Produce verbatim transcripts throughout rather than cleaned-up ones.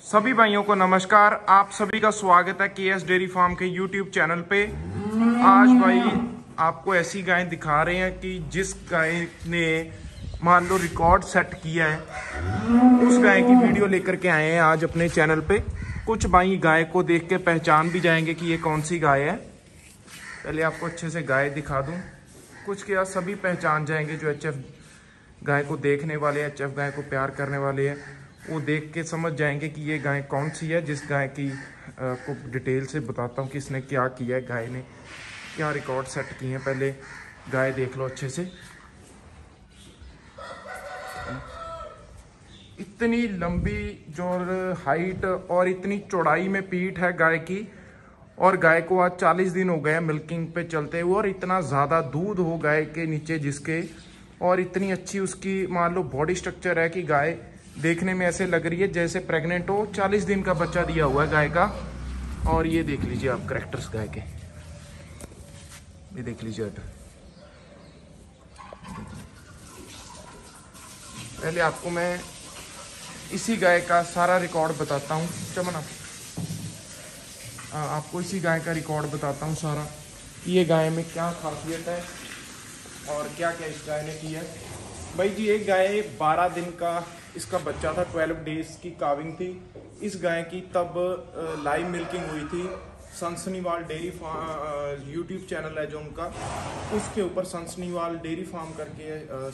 सभी भाइयों को नमस्कार। आप सभी का स्वागत है के एस डेयरी फार्म के यूट्यूब चैनल पे। आज भाई आपको ऐसी गाय दिखा रहे हैं कि जिस गाय ने मान लो रिकॉर्ड सेट किया है, उस गाय की वीडियो लेकर के आए हैं आज अपने चैनल पे। कुछ भाई गाय को देख के पहचान भी जाएंगे कि ये कौन सी गाय है। पहले आपको अच्छे से गाय दिखा दूं, कुछ क्या सभी पहचान जाएंगे जो एच एफ गाय को देखने वाले, एच एफ गाय को प्यार करने वाले हैं, वो देख के समझ जाएंगे कि ये गाय कौन सी है। जिस गाय की आपको डिटेल से बताता हूँ कि इसने क्या किया है, गाय ने क्या रिकॉर्ड सेट किए हैं। पहले गाय देख लो अच्छे से। इतनी लंबी जो हाइट और इतनी चौड़ाई में पीठ है गाय की, और गाय को आज चालीस दिन हो गए मिल्किंग पे चलते हुए, और इतना ज़्यादा दूध हो गाय के नीचे जिसके, और इतनी अच्छी उसकी मान लो बॉडी स्ट्रक्चर है कि गाय देखने में ऐसे लग रही है जैसे प्रेग्नेंट हो। चालीस दिन का बच्चा दिया हुआ है गाय का। और ये देख लीजिए आप कैरेक्टर्स गाय के, ये देख लीजिए। पहले आपको मैं इसी गाय का सारा रिकॉर्ड बताता हूँ। चमन आपको इसी गाय का रिकॉर्ड बताता हूँ सारा, ये गाय में क्या खासियत है और क्या क्या इस गाय ने किया है। भाई जी एक गाय बारह दिन का इसका बच्चा था, बारह डेज की काविंग थी इस गाय की। तब लाइव मिल्किंग हुई थी। Sansanwal dairy farm YouTube channel है जो उनका, उसके ऊपर सनसनीवाल डेयरी फार्म करके आ,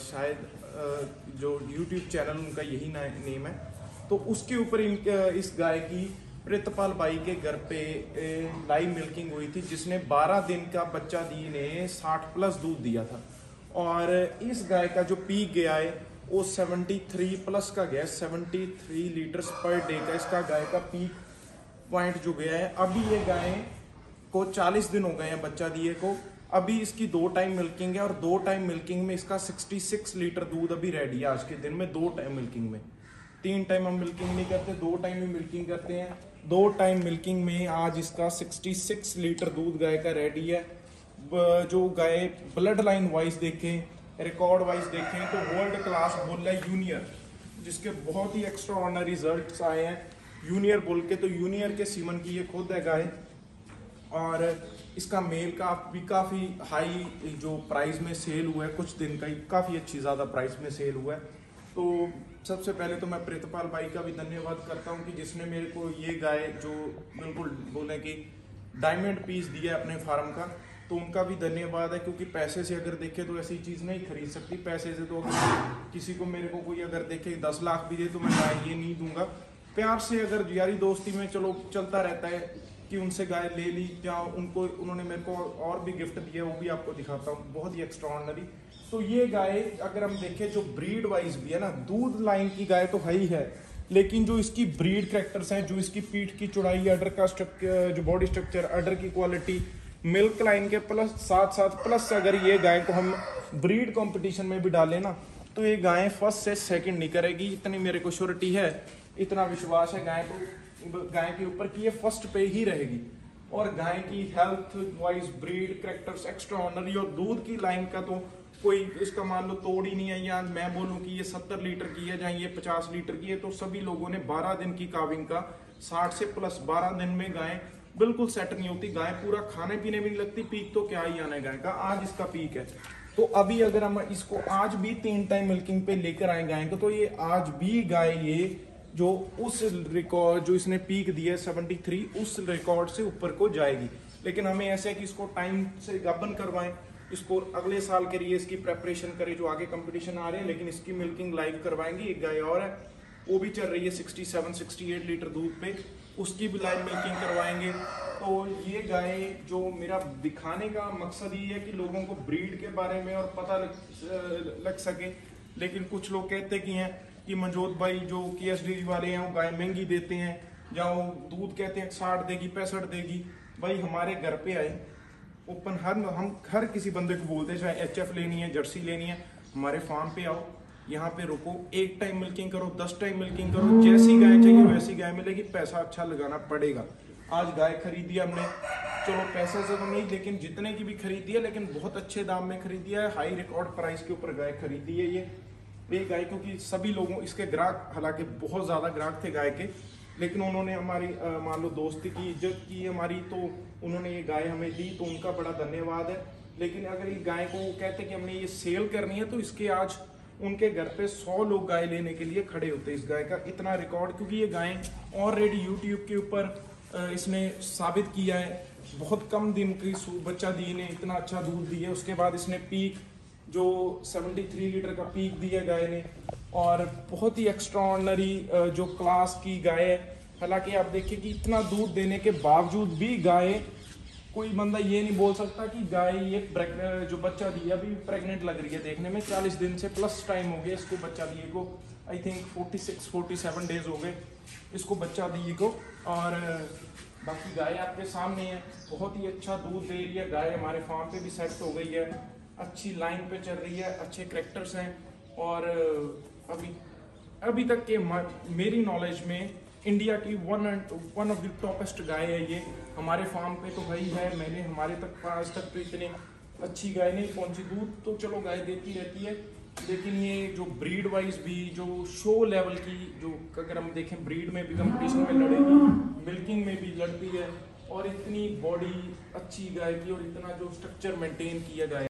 शायद जो यूट्यूब चैनल उनका यही नेम है। तो उसके ऊपर इन इस गाय की प्रितपाल बाई के घर पे लाइव मिल्किंग हुई थी, जिसने बारह दिन का बच्चा दी ने साठ प्लस दूध दिया था। और इस गाय का जो पीक गया है वो तिहत्तर प्लस का गया, तिहत्तर लीटर्स पर डे का इसका गाय का पीक पॉइंट जो गया है। अभी ये गाय को चालीस दिन हो गए हैं बच्चा दिए को। अभी इसकी दो टाइम मिल्किंग है, और दो टाइम मिल्किंग में इसका छियासठ लीटर दूध अभी रेडी है आज के दिन में। दो टाइम मिल्किंग में, तीन टाइम हम मिल्किंग नहीं करते, दो टाइम में मिल्किंग करते हैं। दो टाइम मिल्किंग में आज इसका छियासठ लीटर दूध गाय का रेडी है। जो गाय ब्लड लाइन वाइज देखें, रिकॉर्ड वाइज देखें तो वर्ल्ड क्लास बुल है यूनियर, जिसके बहुत ही एक्स्ट्रा ऑर्डिनरी रिजल्ट्स आए हैं यूनियर बुल के। तो यूनियर के सीमन की ये खुद है गाय, और इसका मेल का भी काफ़ी हाई जो प्राइस में सेल हुआ है, कुछ दिन का ही काफ़ी अच्छी ज़्यादा प्राइस में सेल हुआ है। तो सबसे पहले तो मैं प्रितपाल बाई का भी धन्यवाद करता हूँ कि जिसने मेरे को ये गाय जो बिल्कुल बोले कि डायमंड पीस दिया है अपने फार्म का, तो उनका भी धन्यवाद है। क्योंकि पैसे से अगर देखे तो ऐसी चीज़ नहीं खरीद सकती। पैसे से तो अगर किसी को मेरे को कोई अगर देखे दस लाख भी दे तो मैं गाय ये नहीं दूंगा। प्यार से अगर यारी दोस्ती में चलो चलता रहता है कि उनसे गाय ले ली, या उनको उन्होंने मेरे को और भी गिफ्ट दिया, वो भी आपको दिखाता हूँ, बहुत ही एक्स्ट्रा ऑर्डिनरी। तो ये गाय अगर हम देखें जो ब्रीड वाइज भी है ना, दूध लाइन की गाय तो है ही है, लेकिन जो इसकी ब्रीड कैरेक्टर्स हैं, जो इसकी पीठ की चौड़ाई, अडर का स्ट्रक्चर, जो बॉडी स्ट्रक्चर, अडर की क्वालिटी, मिल्क लाइन के प्लस साथ साथ प्लस अगर ये गाय को हम ब्रीड कंपटीशन में भी डालें ना, तो ये गाय फर्स्ट से सेकंड नहीं करेगी। इतनी मेरे को श्योरिटी है, इतना विश्वास है गाय को, गाय के ऊपर कि ये फर्स्ट पे ही रहेगी। और गाय की health wise, breed characters extraordinary, और दूध की लाइन का तो कोई इसका मान लो तोड़ ही नहीं है। या मैं बोलूँ कि ये सत्तर लीटर की है, जहाँ ये पचास लीटर की है, तो सभी लोगों ने बारह दिन की काविंग का साठ से प्लस बारह दिन में गाय बिल्कुल सेट नहीं होती। गाय पूरा खाने पीने भी नहीं लगती। पीक तो क्या ही आना है गाय का, आज इसका पीक है। तो अभी अगर हम इसको आज भी तीन टाइम मिल्किंग पे लेकर आए गाय को, तो ये आज भी गाय ये जो उस रिकॉर्ड जो इसने पीक दिया है तिहत्तर, उस रिकॉर्ड से ऊपर को जाएगी। लेकिन हमें ऐसे है कि इसको टाइम से गाभन करवाएं, इसको अगले साल के लिए इसकी प्रेपरेशन करें, जो आगे कंपटीशन आ रहे हैं। लेकिन इसकी मिल्किंग लाइव करवाएंगे। एक गाय और है, वो भी चल रही है सड़सठ अड़सठ लीटर दूध पे, उसकी भी लाइव मिल्किंग करवाएंगे। तो ये गाय जो मेरा दिखाने का मकसद ये है कि लोगों को ब्रीड के बारे में और पता लग, लग सके। लेकिन कुछ लोग कहते कि हैं कि मनजोत भाई जो के एस डेयरी वाले हैं वो गाय महंगी देते हैं, या वो दूध कहते हैं साठ देगी पैंसठ देगी। भाई हमारे घर पे आए ओपन, हर हम हर किसी बंदे को बोलते हैं, चाहे एच एफ लेनी है, जर्सी लेनी है, हमारे फार्म पे आओ, यहाँ पे रुको, एक टाइम मिल्किंग करो, दस टाइम मिल्किंग करो, जैसी गाय चाहिए वैसी गाय मिलेगी। पैसा अच्छा लगाना पड़ेगा। आज गाय खरीदी हमने, चलो पैसे से तो नहीं, लेकिन जितने की भी खरीदी है, लेकिन बहुत अच्छे दाम में खरीदी है। हाई रिकॉर्ड प्राइस के ऊपर गाय खरीदी है ये ये गाय, क्योंकि सभी लोगों इसके ग्राहक, हालांकि बहुत ज्यादा ग्राहक थे गाय के, लेकिन उन्होंने हमारी अ, मान लो दोस्ती की, इज्जत की हमारी, तो उन्होंने ये गाय हमें दी, तो उनका बड़ा धन्यवाद है। लेकिन अगर ये गाय को वो कहते कि हमने ये सेल करनी है, तो इसके आज उनके घर पे सौ लोग गाय लेने के लिए खड़े होते हैं इस गाय का, इतना रिकॉर्ड। क्योंकि ये गाय ऑलरेडी यूट्यूब के ऊपर अ, इसने साबित किया है, बहुत कम दिन की सू- बच्चा दी ने, इतना अच्छा दूध दिया। उसके बाद इसने पीक जो तिहत्तर लीटर का पीक दिया गाय ने, और बहुत ही एक्स्ट्राऑर्डिनरी जो क्लास की गाय है। हालांकि आप देखिए कि इतना दूध देने के बावजूद भी गाय, कोई बंदा ये नहीं बोल सकता कि गाय ये प्रेग- जो बच्चा दिया अभी प्रेग्नेंट लग रही है देखने में। चालीस दिन से प्लस टाइम हो गया इसको बच्चा दिए को, आई थिंक छियालीस सैंतालीस डेज हो गए इसको बच्चा दिए को। और बाकी गाय आपके सामने है, बहुत ही अच्छा दूध दे रही है गाय। हमारे फार्म पे भी सेट हो गई है, अच्छी लाइन पे चल रही है, अच्छे करेक्टर्स हैं। और अभी अभी तक के म- मेरी नॉलेज में इंडिया की one one of the toppest गाय है ये। हमारे फार्म पे तो भाई है, मैंने हमारे तक आज तक तो इतनी अच्छी गाय नहीं पहुंची। दूध तो चलो गाय देती रहती है, लेकिन ये जो ब्रीड वाइज भी, जो शो लेवल की, जो अगर हम देखें ब्रीड में भी कंपटीशन में लड़ेगी, मिल्किंग में भी लड़ती है, और इतनी बॉडी अच्छी गाय की और इतना जो स्ट्रक्चर मेंटेन किया गाय